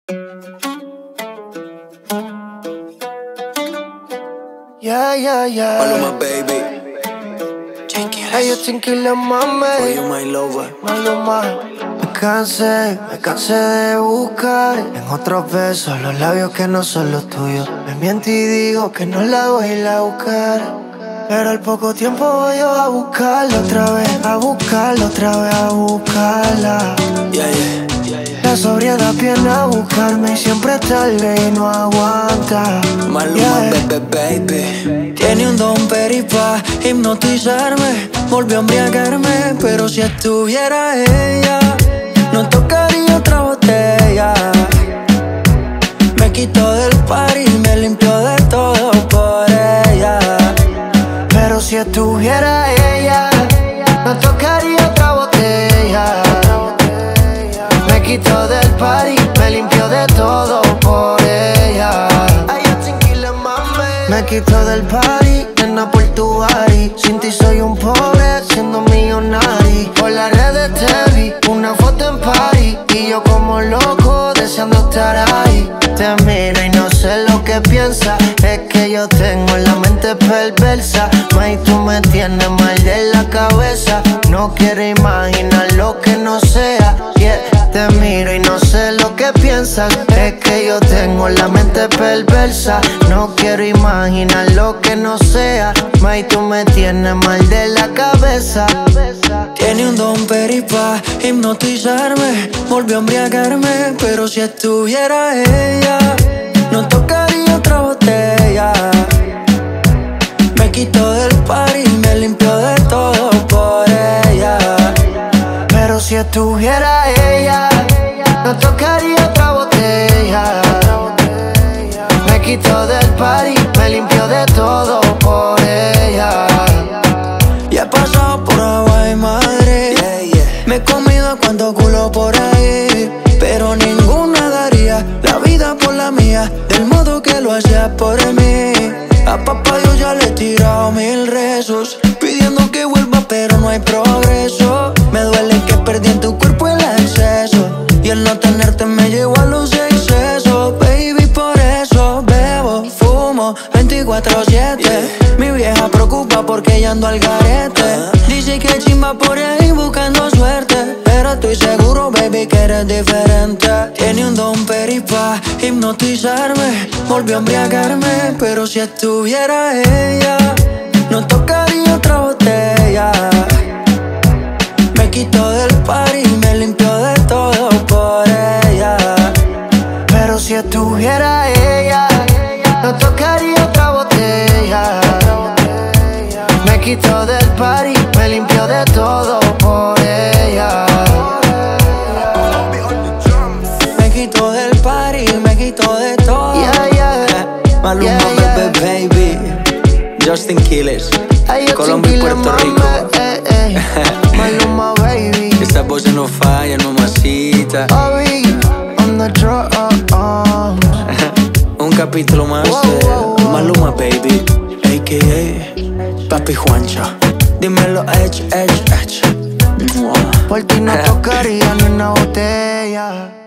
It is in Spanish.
Yeah, yeah, yeah. Maluma, baby. Hey, yo tranquila, mami. For you, my lover. Maluma. Me cansé de buscar en otros besos los labios que no son los tuyos. Me miento y digo que no la voy a ir a buscar, pero al poco tiempo voy yo a buscarla otra vez, a buscarla otra vez, a buscarla. Yeah, yeah. La sobriedad viene a buscarme y siempre es tarde y no aguanta. Maluma, baby. Tiene un don pa' hipnotizarme, volvió a embriagarme, pero si estuviera ella, no tocaría otra botella. Me quitó del party y me limpió de todo por ella. Pero si estuviera ella, no tocaría otra botella. Me quitó del party, me limpió de todo por ella. Me quitó del party, nena, por tu body. Sin ti soy un pobre, siendo millonario. Por las redes te vi, una foto en party, y yo como loco, deseando estar ahí. Te miro y no sé lo que piensas, es que yo tengo la mente perversa. May, tú me tienes mal de la cabeza, no quiero imaginar lo que no sea. Yeah. Te miro y no sé lo que piensas, es que yo tengo la mente perversa, no quiero imaginar lo que no sea. May, tú me tienes mal de la cabeza. Tiene un don pa' hipnotizarme, volvió a embriagarme, pero si estuviera ella, no tocaría otra botella. Me quitó del party y me limpió de todo por ella. Pero si estuviera ella, no tocaría otra botella. Me quitó del party, me limpió de todo por ella. Ya he pasado por agua y madre, me he comido a cuanto culo por ahí, pero ninguna daría la vida por la mía, del modo que lo hacía por mí. A papá Dios ya le he tirado 1000 rezos, pidiendo que vuelva pero no hay progreso. Me duele que perdí en tu cuerpo el exceso, y el no tenerte me llevó a los excesos. Baby, por eso bebo, fumo 24/7. Mi vieja preocupa porque ya ando al garete. Dice que chimba por ahí buscando suerte, pero estoy seguro, baby, que eres diferente. Tiene un don pa' hipnotizarme, volvió a embriagarme, pero si estuviera ella, no tocaría otra botella. Me quitó del party y me limpió de todo por ella. Pero si estuviera ella, no tocaría otra botella. Me quitó del party, me limpió de todo por ella. Me quitó del party, me quitó de todo. Yeah, yeah. Maluma, Yeah, yeah. baby. Justin Quiles, Ay, yo Colombia y tranquila, Puerto mami, Rico. Maluma, baby. Esas voces no fallan, mamacita. Obi, on the drum. Un capítulo más de Maluma, baby, a.k.a. Papi Juancho. Dímelo, Edge. Por ti no tocaría ni una botella.